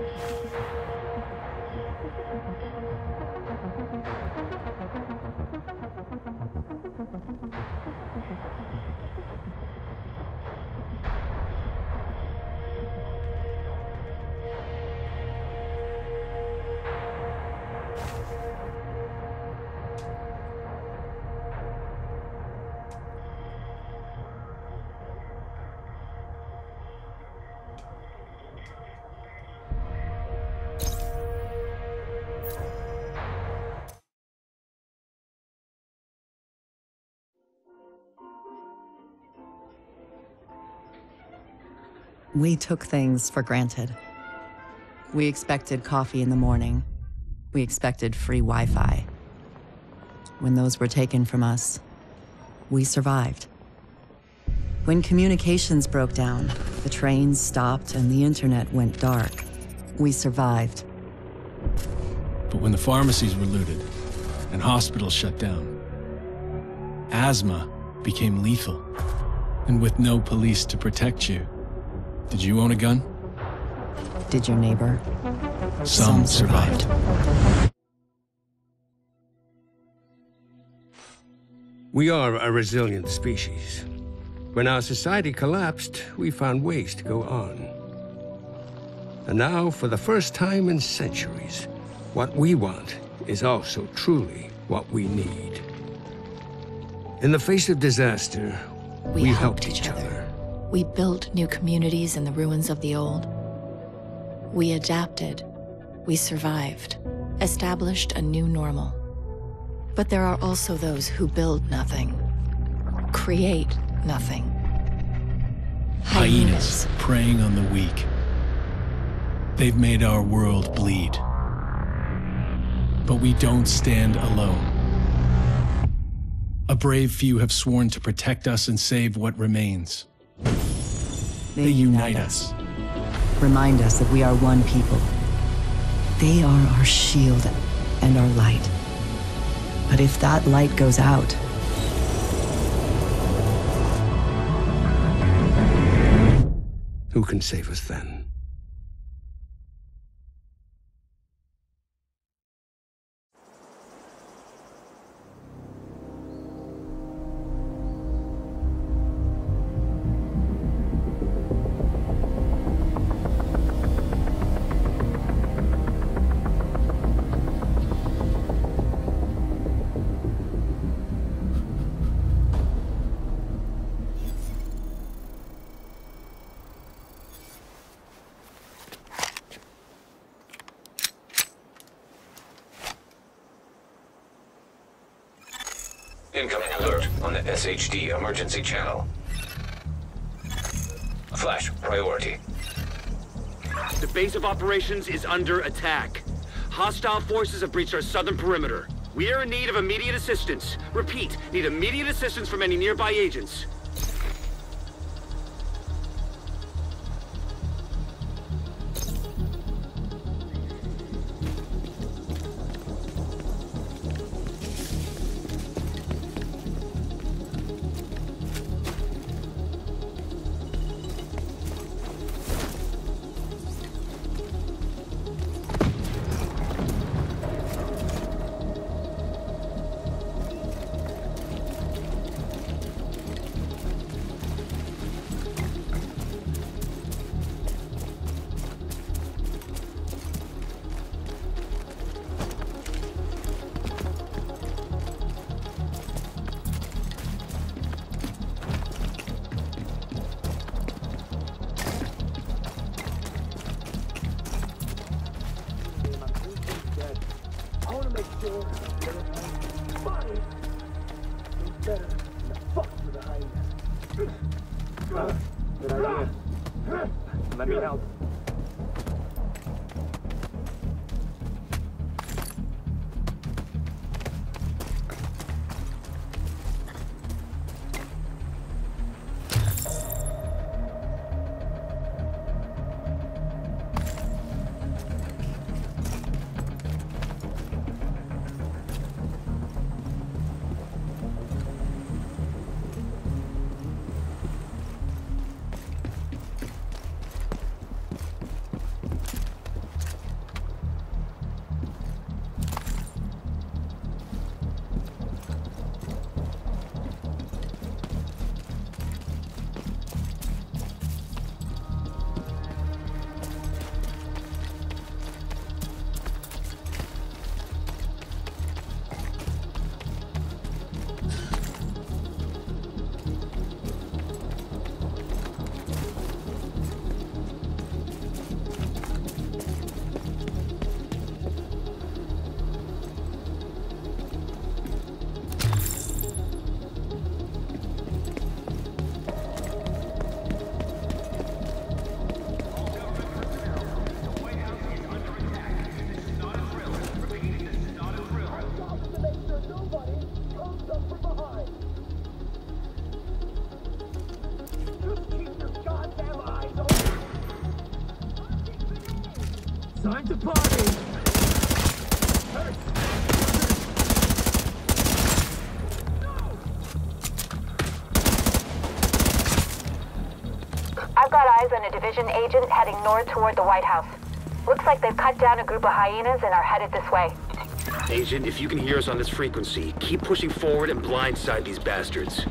We took things for granted. We expected coffee in the morning. We expected free Wi-Fi. When those were taken from us, we survived. When communications broke down, the trains stopped and the internet went dark, we survived. But when the pharmacies were looted and hospitals shut down, asthma became lethal. And with no police to protect you, did you own a gun? Did your neighbor? Some survived. We are a resilient species. When our society collapsed, we found ways to go on. And now, for the first time in centuries, what we want is also truly what we need. In the face of disaster, we helped each other. We built new communities in the ruins of the old. We adapted. We survived. Established a new normal. But there are also those who build nothing. Create nothing. Hyenas preying on the weak. They've made our world bleed. But we don't stand alone. A brave few have sworn to protect us and save what remains. They unite us. Remind us that we are one people. They are our shield and our light. But if that light goes out, who can save us then? Incoming alert on the SHD emergency channel. Flash priority. The base of operations is under attack. Hostile forces have breached our southern perimeter. We are in need of immediate assistance. Repeat, need immediate assistance from any nearby agents. Let me help. Time to party! I've got eyes on a division agent heading north toward the White House. Looks like they've cut down a group of hyenas and are headed this way. Agent, if you can hear us on this frequency, keep pushing forward and blindside these bastards.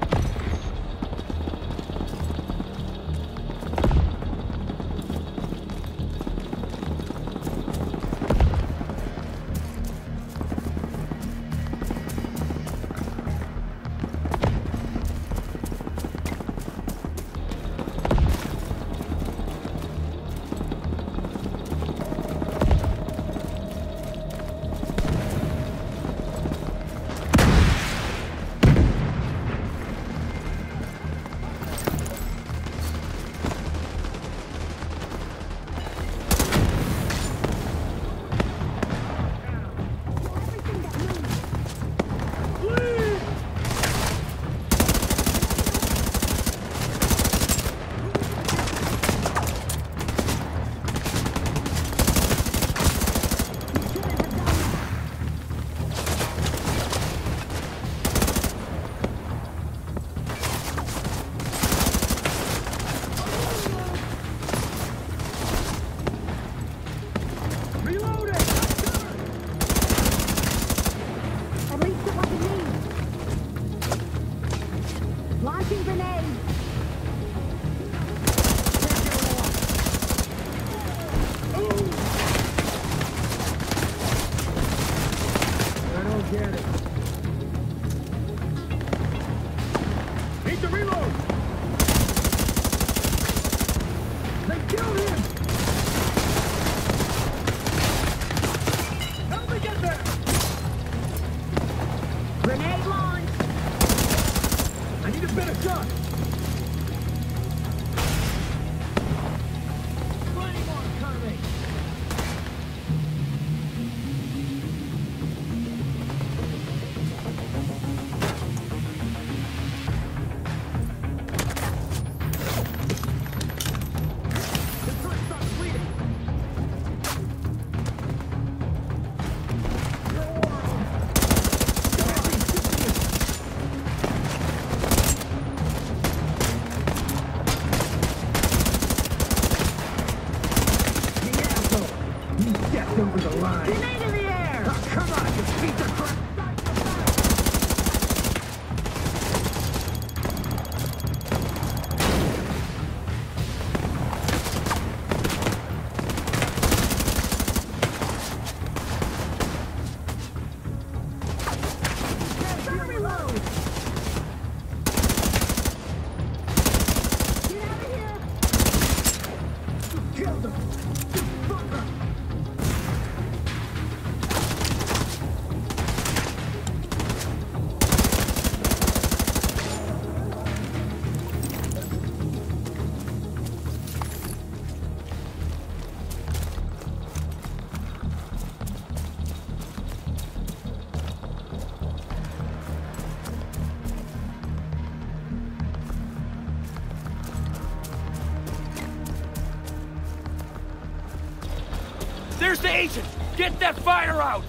There's the agent! Get that fire out!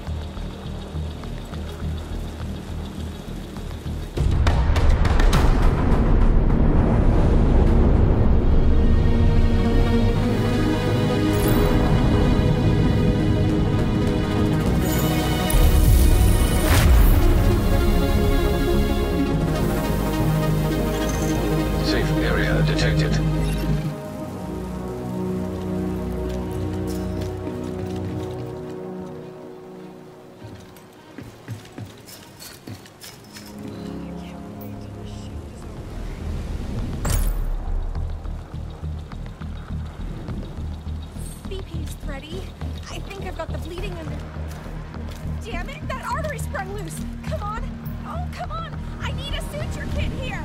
Safe area detected. BP's ready. I think I've got the bleeding under... Damn it! That artery sprung loose! Come on! Oh, come on! I need a suture kit here!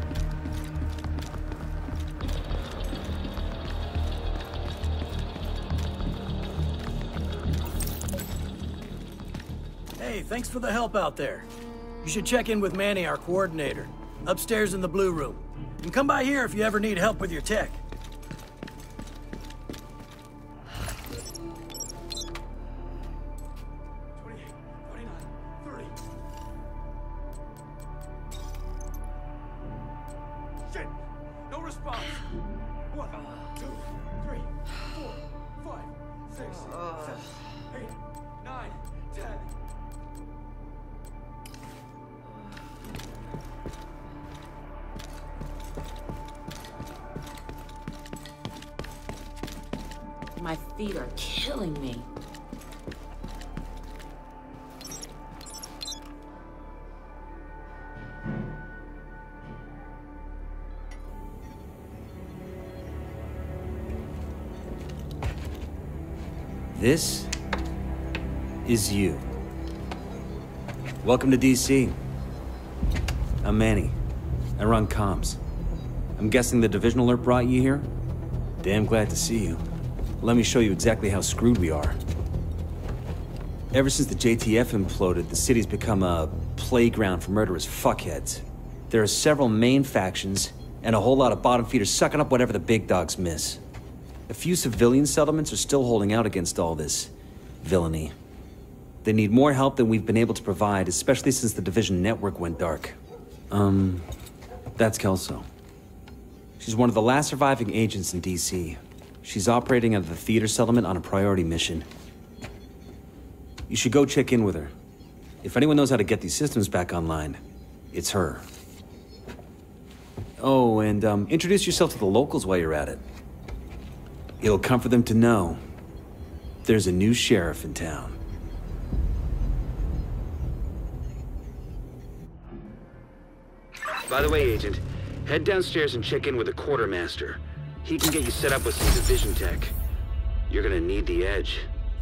Hey, thanks for the help out there. You should check in with Manny, our coordinator. Upstairs in the blue room. And come by here if you ever need help with your tech. 8, 9, 10. My feet are killing me. This is you. Welcome to DC. I'm Manny. I run comms. I'm guessing the Division alert brought you here? Damn glad to see you. Let me show you exactly how screwed we are. Ever since the JTF imploded, the city's become a playground for murderous fuckheads. There are several main factions, and a whole lot of bottom feeders sucking up whatever the big dogs miss. A few civilian settlements are still holding out against all this villainy. They need more help than we've been able to provide, especially since the Division network went dark. That's Kelso. She's one of the last surviving agents in DC. She's operating out of the theater settlement on a priority mission. You should go check in with her. If anyone knows how to get these systems back online, it's her. Oh, and introduce yourself to the locals while you're at it. It'll comfort them to know there's a new sheriff in town. By the way, Agent, head downstairs and check in with the quartermaster. He can get you set up with some Division tech. You're gonna need the edge.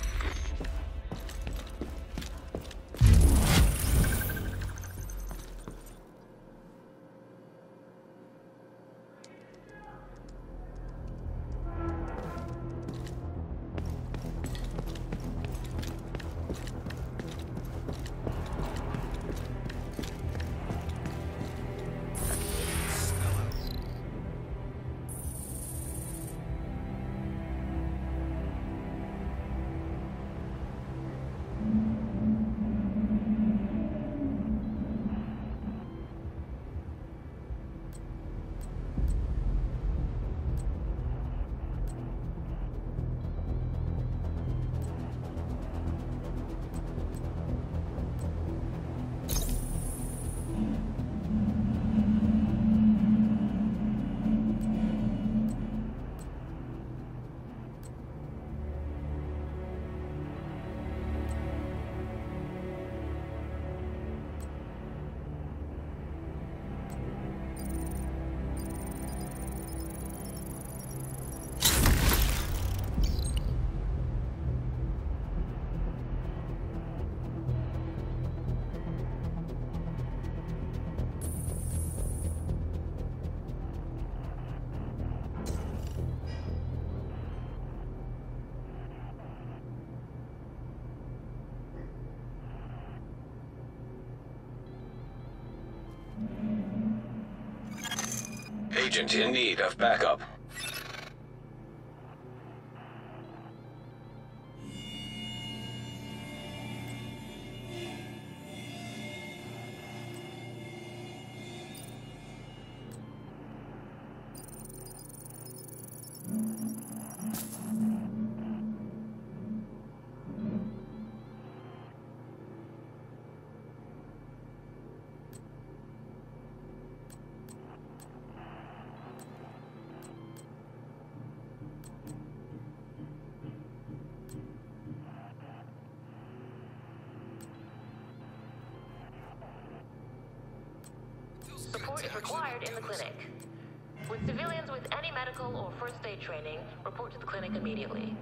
Agent in need of backup. Support is required in the clinic. With civilians with any medical or first aid training, report to the clinic immediately.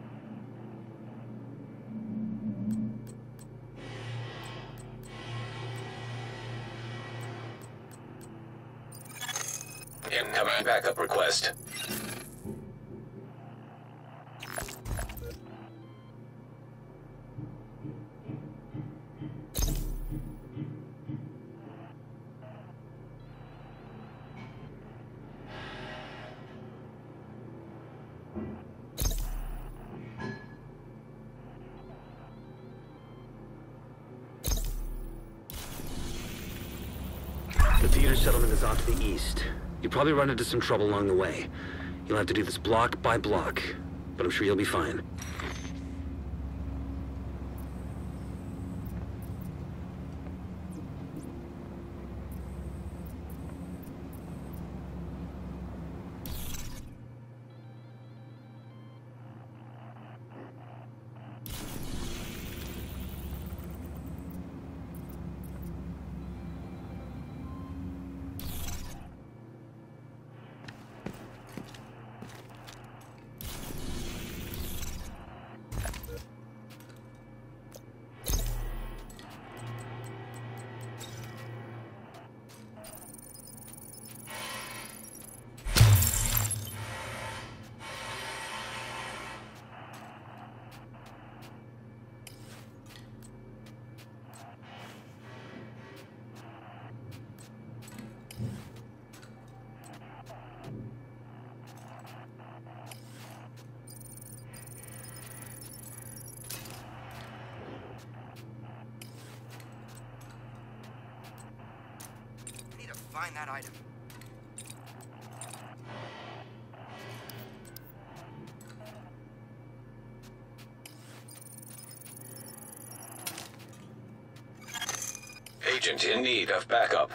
Incoming backup request. The theater settlement is off to the east. You'll probably run into some trouble along the way. You'll have to do this block by block, but I'm sure you'll be fine. find that item. Agent in need of backup.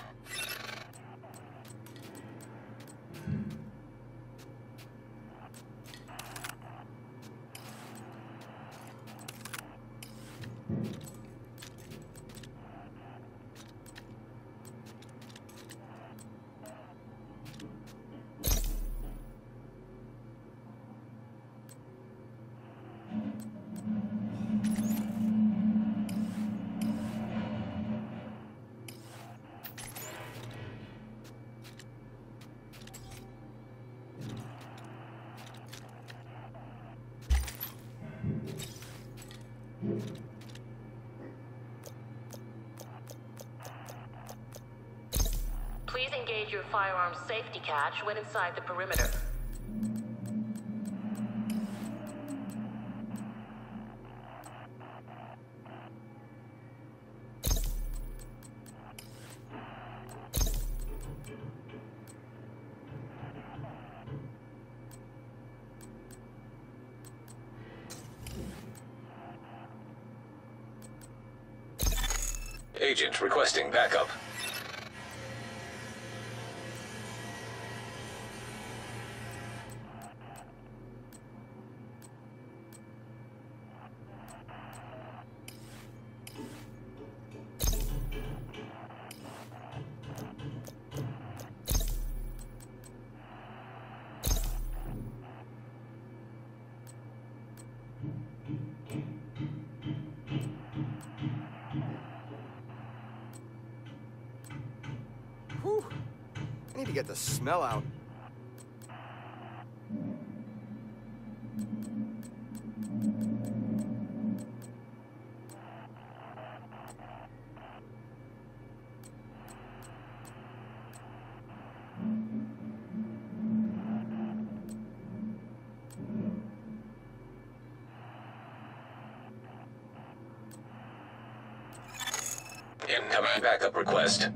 Please engage your firearm's safety catch when inside the perimeter. Agent requesting backup. Whew. I need to get the smell out. Incoming backup request.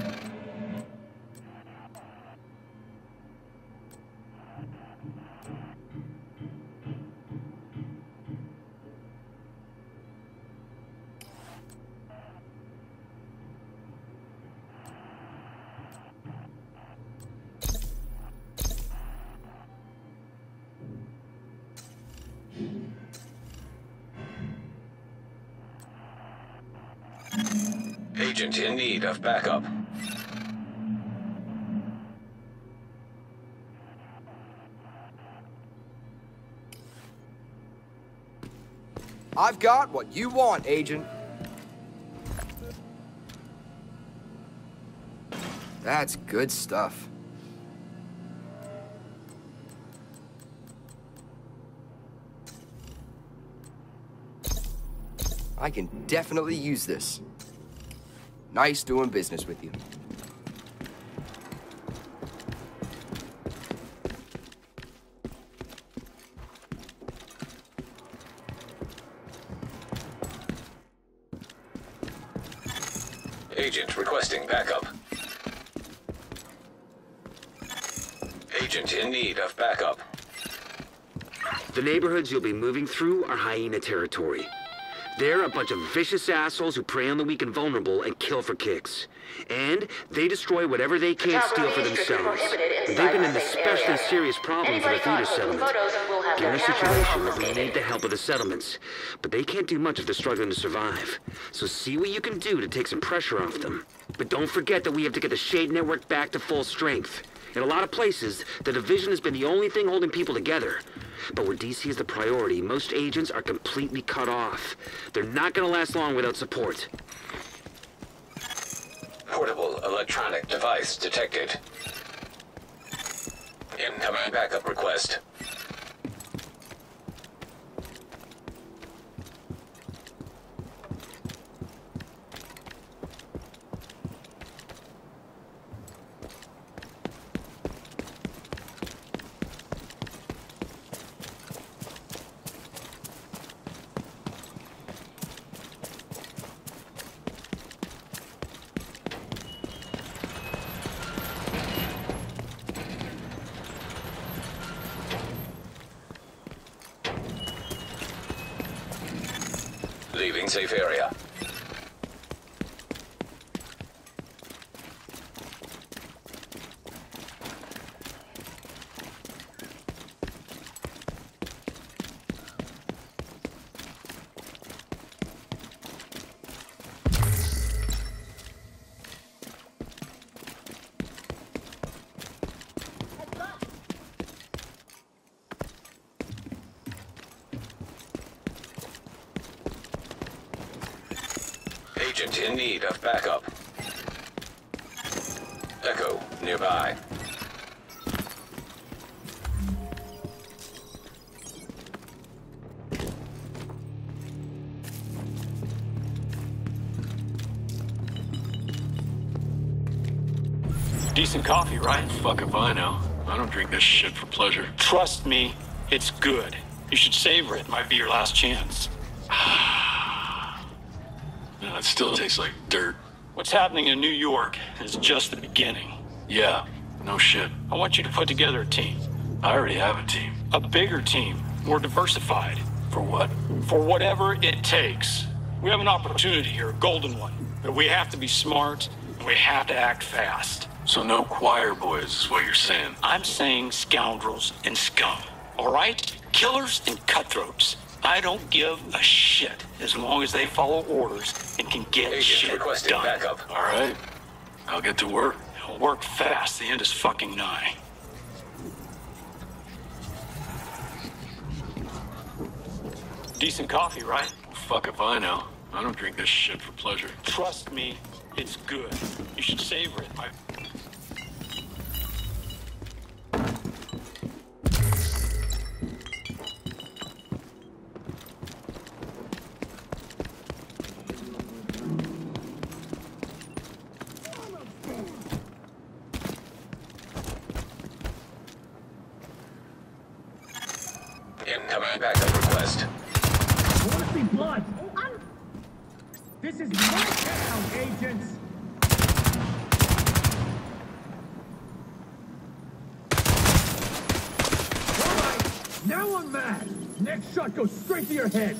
Agent in need of backup. I've got what you want, Agent. That's good stuff. I can definitely use this. Nice doing business with you. Agent requesting backup. Agent in need of backup. The neighborhoods you'll be moving through are hyena territory. They're a bunch of vicious assholes who prey on the weak and vulnerable and kill for kicks. And they destroy whatever they can't steal for themselves. They've been an especially serious problem for the Theater settlement. They're in a situation where they need the help of the settlements. But they can't do much if they're struggling to survive. So see what you can do to take some pressure off them. But don't forget that we have to get the Shade Network back to full strength. In a lot of places, the Division has been the only thing holding people together. But where DC is the priority, most agents are completely cut off. They're not gonna last long without support. Portable electronic device detected. Incoming backup request. Leaving safe area. Agent in need of backup. Echo nearby. Decent coffee, right? Fuck if I know. I don't drink this shit for pleasure. Trust me, it's good. You should savor it. Might be your last chance. No, it still tastes like dirt. What's happening in New York is just the beginning. Yeah, no shit. I want you to put together a team. I already have a team. A bigger team, more diversified. For what? For whatever it takes. We have an opportunity here, a golden one. But we have to be smart, and we have to act fast. So no choir boys is what you're saying? I'm saying scoundrels and scum. All right? Killers and cutthroats. I don't give a shit as long as they follow orders and can get shit done. Backup. All right. I'll get to work. I'll work fast. The end is fucking nigh. Decent coffee, right? Fuck if I know. I don't drink this shit for pleasure. Trust me, it's good. You should savor it. Incoming backup request. I want to see blood. This is my town, agents. All right, now I'm mad. Next shot goes straight to your head.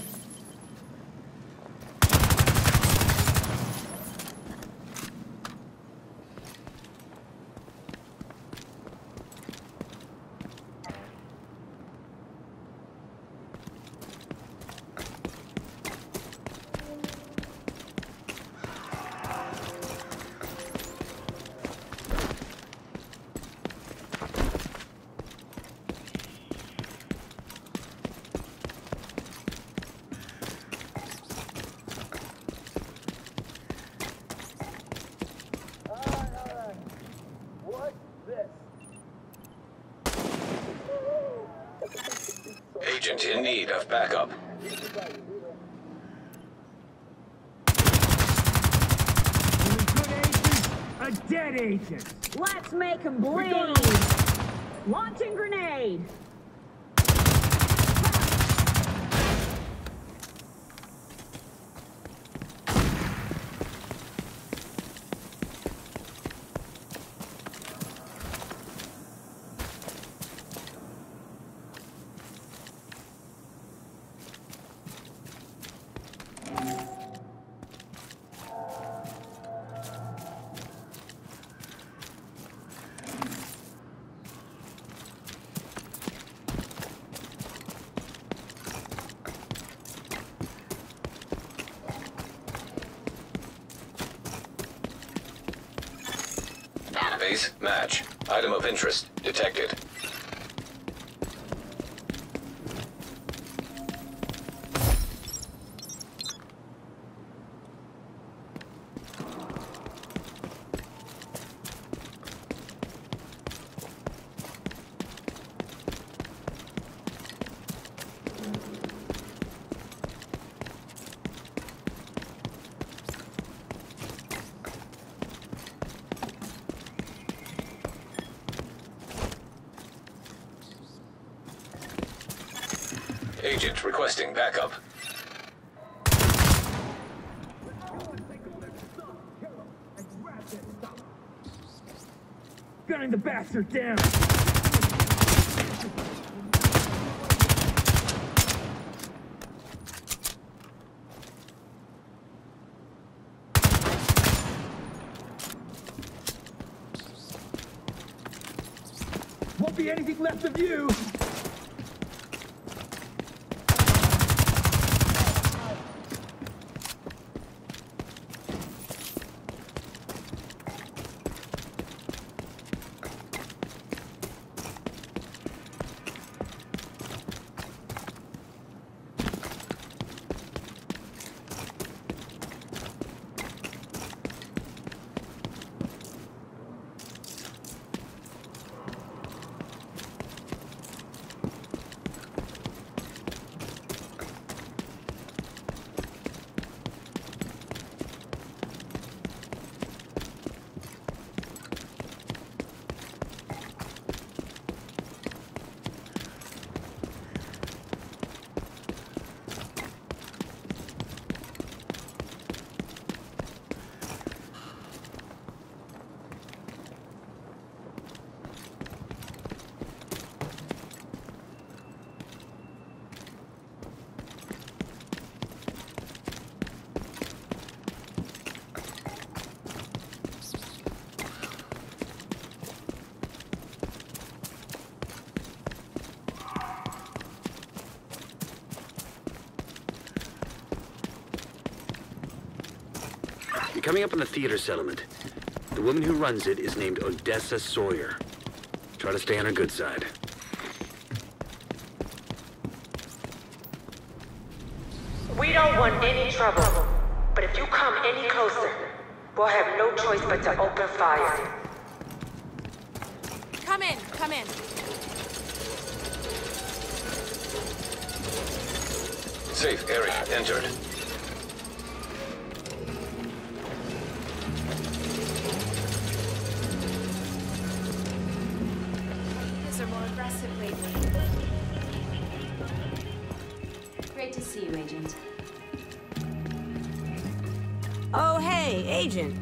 Agent in need of backup. A dead agent. Let's make him bleed. Launching grenade. Base match. Item of interest detected. Agent requesting backup. Gunning the bastard down. see anything left of you. You're coming up on the theater settlement. The woman who runs it is named Odessa Sawyer. Try to stay on her good side. We don't want any trouble, but if you come any closer, we'll have no choice but to open fire. Come in, come in. Safe area entered. Are more aggressive lately. Great to see you, Agent. Oh, hey, Agent.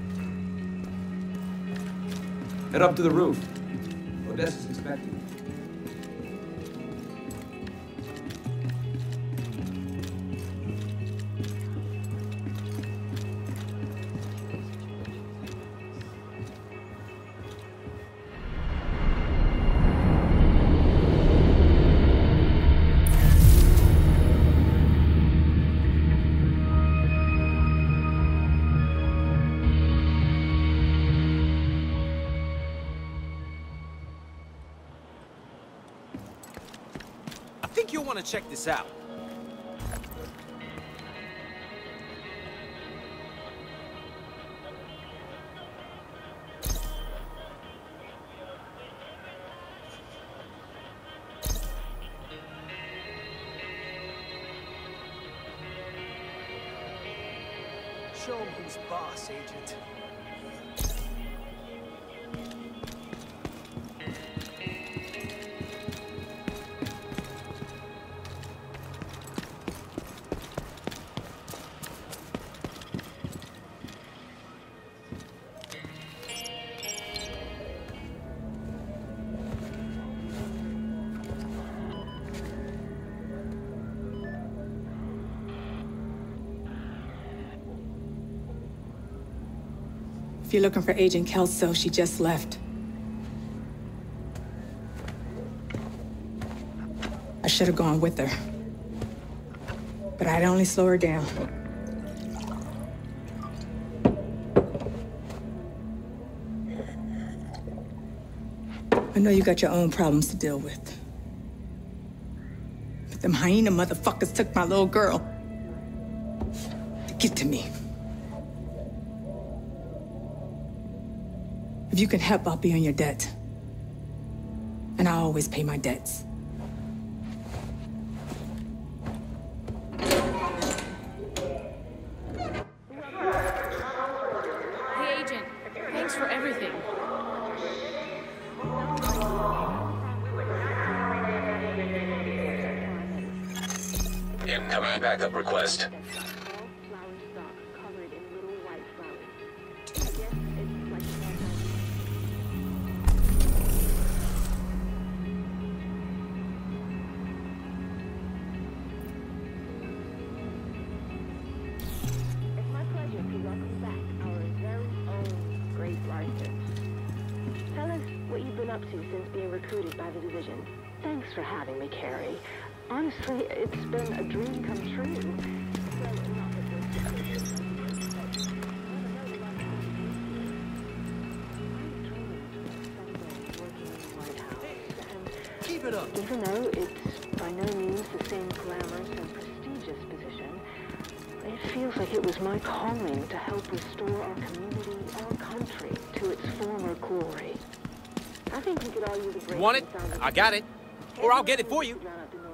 Head up to the roof. Odessa's expecting you. I think you'll want to check this out. Show him who's boss, Agent. If you're looking for Agent Kelso, she just left. I should have gone with her. But I'd only slow her down. I know you got your own problems to deal with. But them hyena motherfuckers took my little girl. To get to me. If you can help, I'll be on your debt. And I always pay my debts. Hey, Agent. Thanks for everything. Incoming backup request. mercy since being recruited by the division. Thanks for having me, Carrie. Honestly, it's been a dream come true. Keep it up. Even though it's by no means the same glamorous and prestigious position, it feels like it was my calling to help restore our community, our country, to its former glory. I think we could all use a break. You want it? I got it. Or I'll get it for you.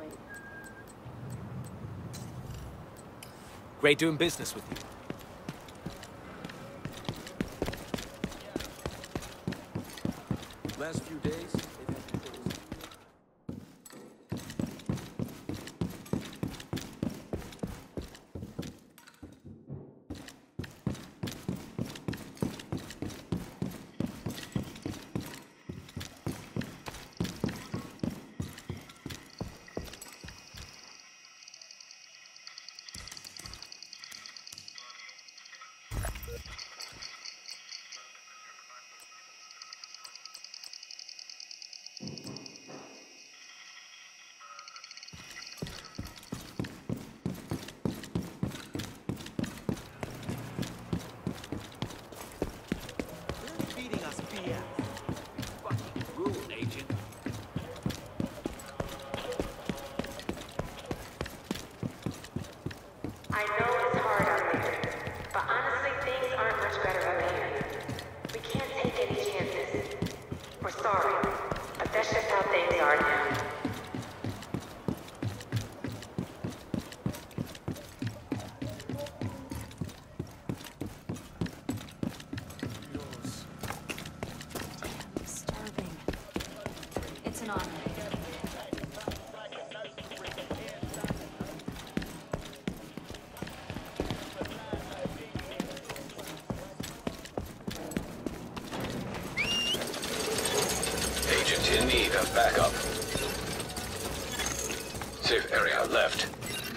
Great doing business with you. Last few days, I know it's hard out there, but honestly, things aren't much better up here. We can't take any chances. We're sorry, but that's just how things are now. Disturbing. It's an honor. Agent in need of backup. Safe area left.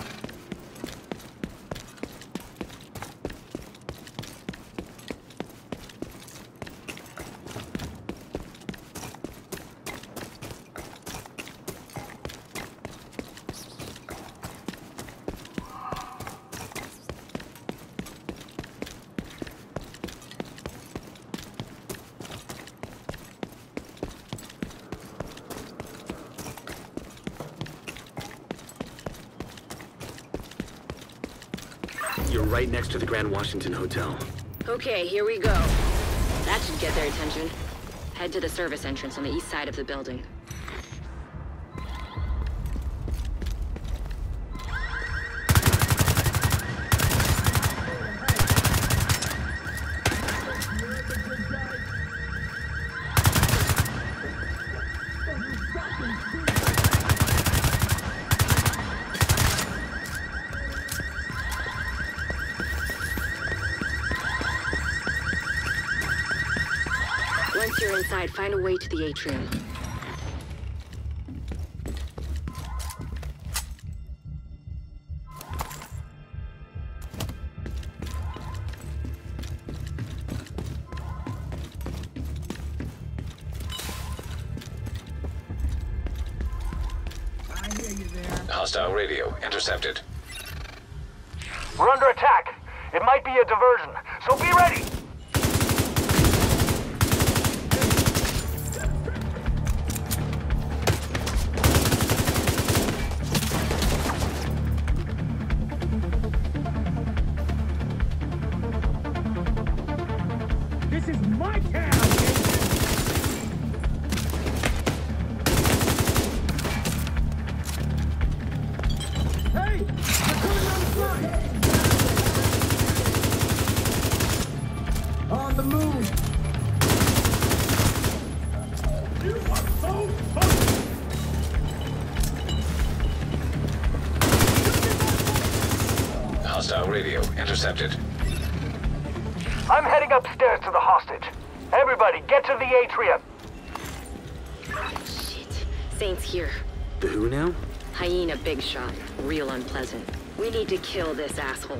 You're right next to the Grand Washington Hotel. Okay, here we go. That should get their attention. Head to the service entrance on the east side of the building. Once you're inside, find a way to the atrium. Hostile radio intercepted. We're under attack. It might be a diversion, so be ready! This is my town! Hey! They're coming down the front! On the move! You are so close! Hostile radio intercepted. I'm heading upstairs to the hostage. Everybody, get to the atrium! Shit. Saint's here. The who now? Hyena big shot. Real unpleasant. We need to kill this asshole.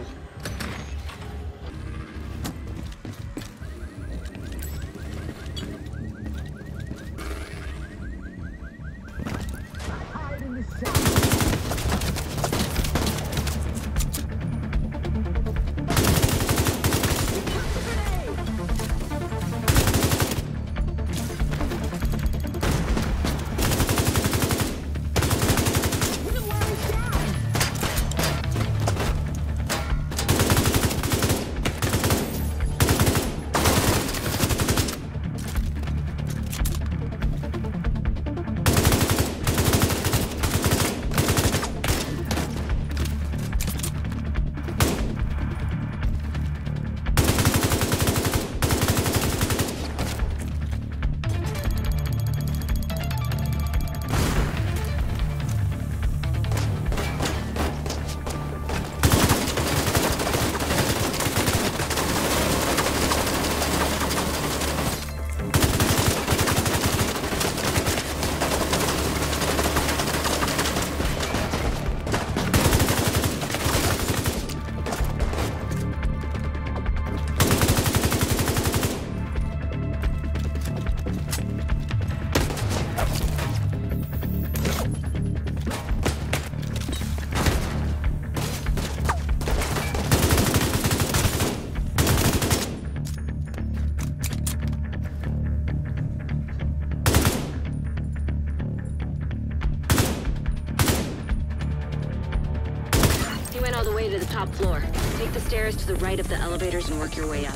You went all the way to the top floor. Take the stairs to the right of the elevators and work your way up.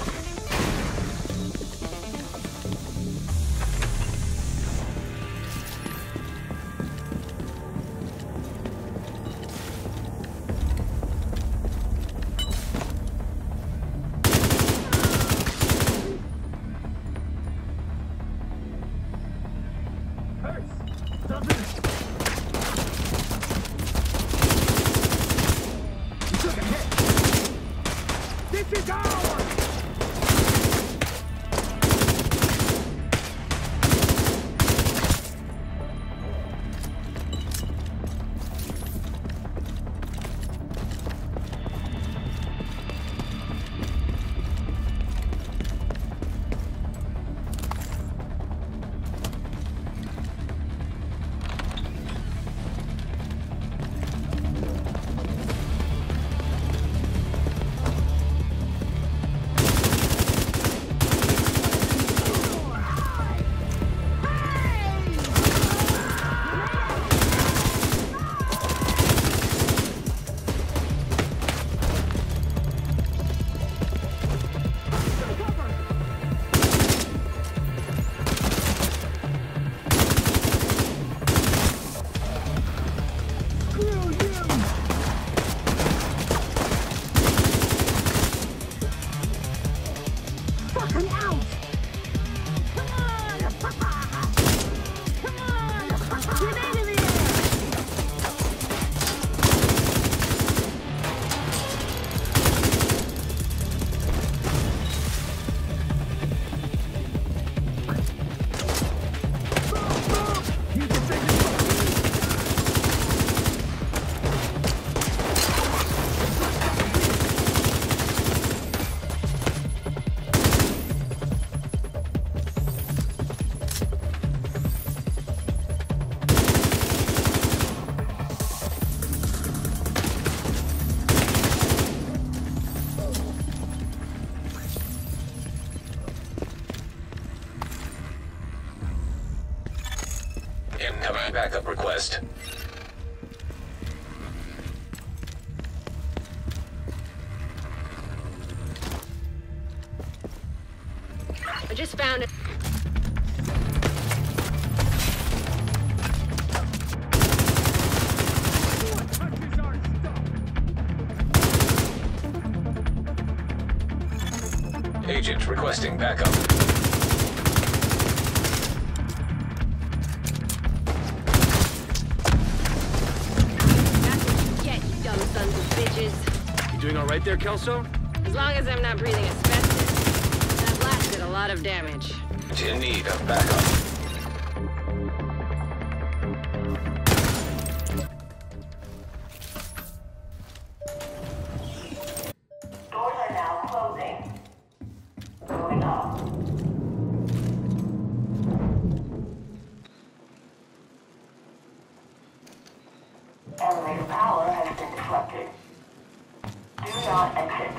Incoming backup request. I just found it. Agent requesting backup. You doing all right there, Kelso? As long as I'm not breathing asbestos. That blast did a lot of damage. In need of backup. Doors are now closing. Moving on. Elevator power has been disrupted. Do not exit.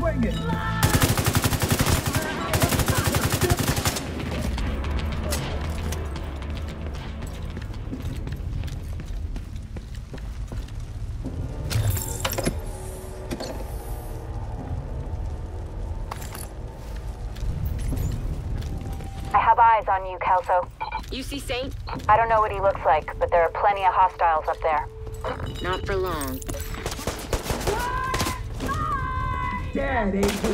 Bring it! I have eyes on you, Kelso. You see Saint? I don't know what he looks like, but there are plenty of hostiles up there. Not for long. Dead, Agent.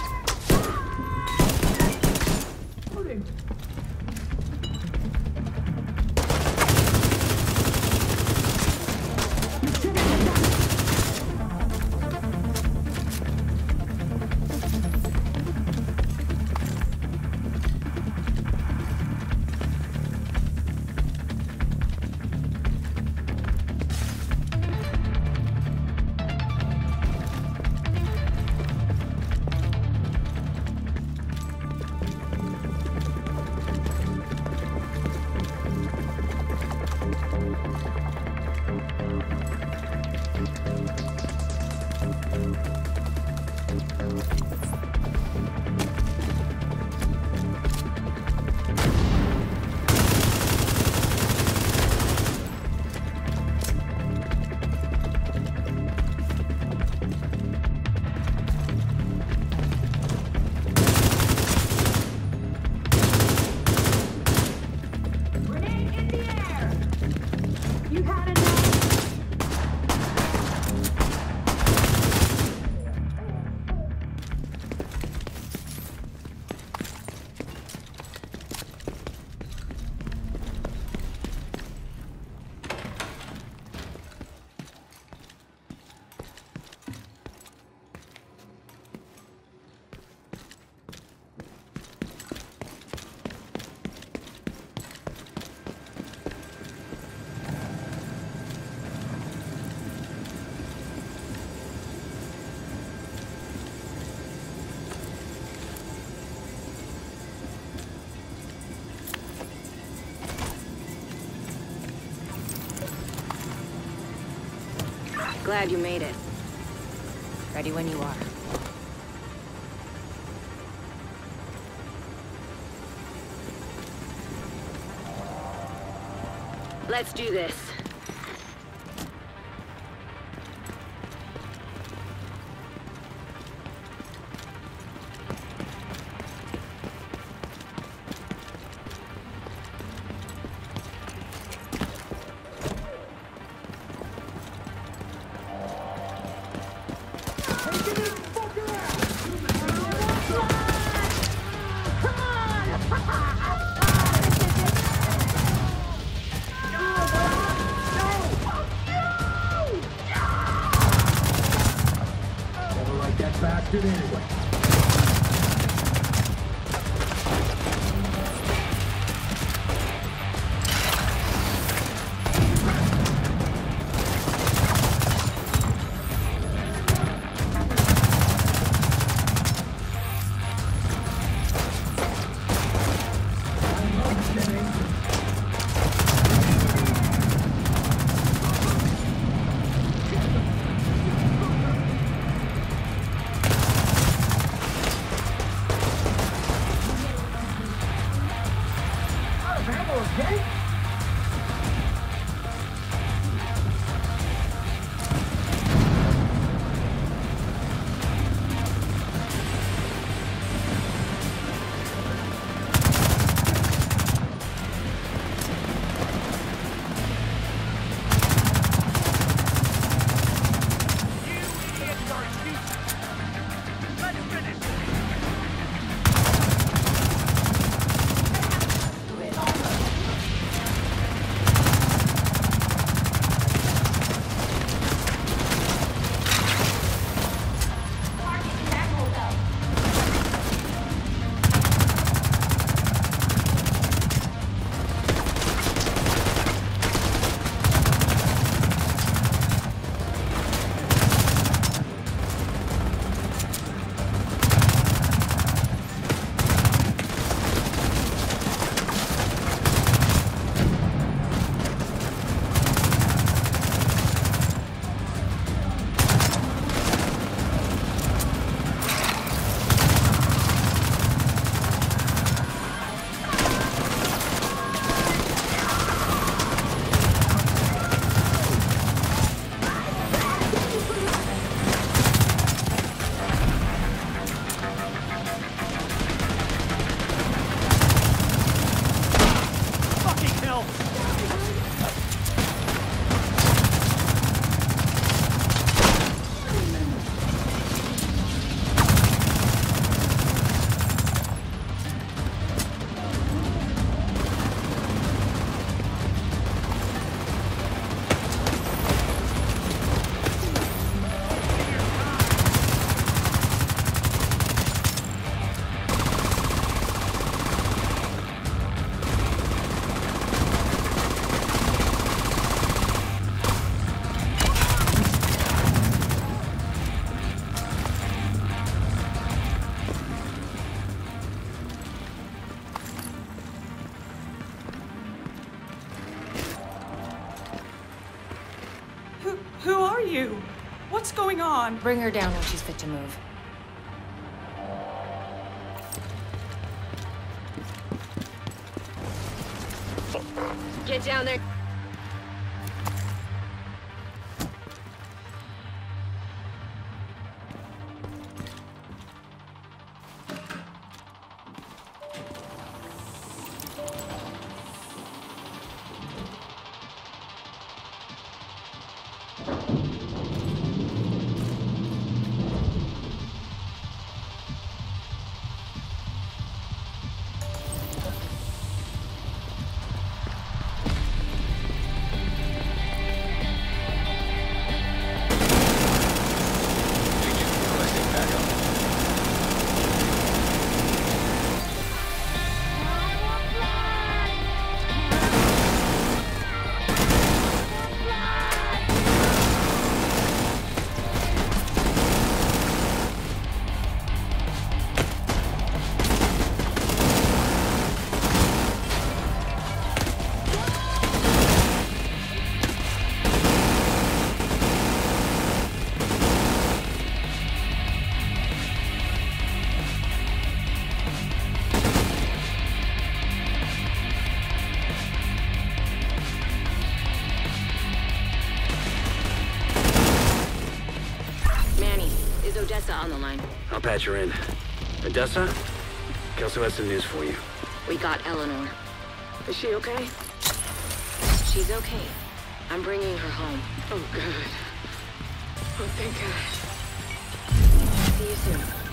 Glad you made it. Ready when you are. Let's do this. Bastard anyway. are you? What's going on? Bring her down when she's fit to move. Get down there. Odessa on the line. I'll patch her in. Odessa? Kelso has some news for you. We got Eleanor. Is she okay? She's okay. I'm bringing her home. Oh, good. Oh, thank God. See you soon.